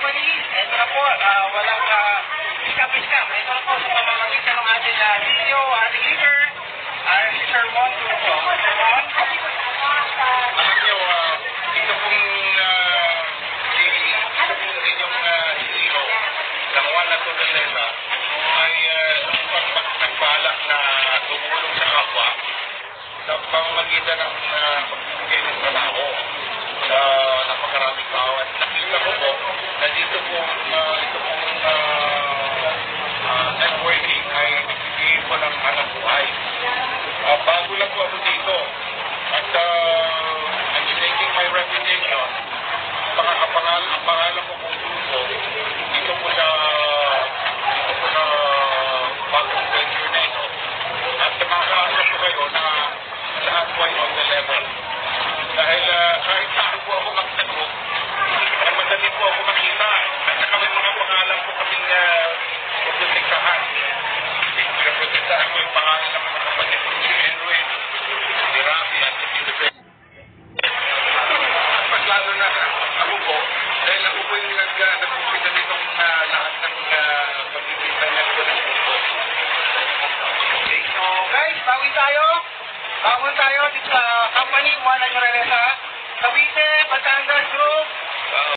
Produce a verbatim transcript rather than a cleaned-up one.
company. Ito na po, uh, walang uh, iskap-iskap. Ito na po sa pamamagitan ng ating uh, video, ating leader, uh, si Sir Mon Turco. Sir Mon? Alam niyo, uh, ito pong uh, si, ito pong inyong uh, C E O ng Juan Naturaleza ay uh, nagbalak na tumulong sa kapwa sa pamamagitan ng uh, pagbibigay ng trabaho sa napakaraming tao. At nakita ko po na dito pong uh, ito pong uh, uh, networking ay nagbibigay po ng hanap buhay. Uh, bago lang po ako dito. At uh, I'm taking my reputation. Ang pangalan, ang pangalan ko kung Turco, dito po sa dito po sa bagong venture na ito. At makakaasa po kayo na lahat po ay on the level. Dahil uh, kahit saan po ako magtanong, ay madali po ako makita. At saka may mga pangalan po kaming uh, protektahan. Pinaprotektahan ko yung pangalan ng mga kapatid ko, si Henry, si Rafi, at si Tito. At lalo na ako po, dahil ako po yung nag-nagpupita nitong uh, lahat ng uh, pagkikita ko ng grupo. Okay, so guys, bawi tayo. Bawi tayo dito sa company, Juan Naturaleza. Cavite, Batangas Group.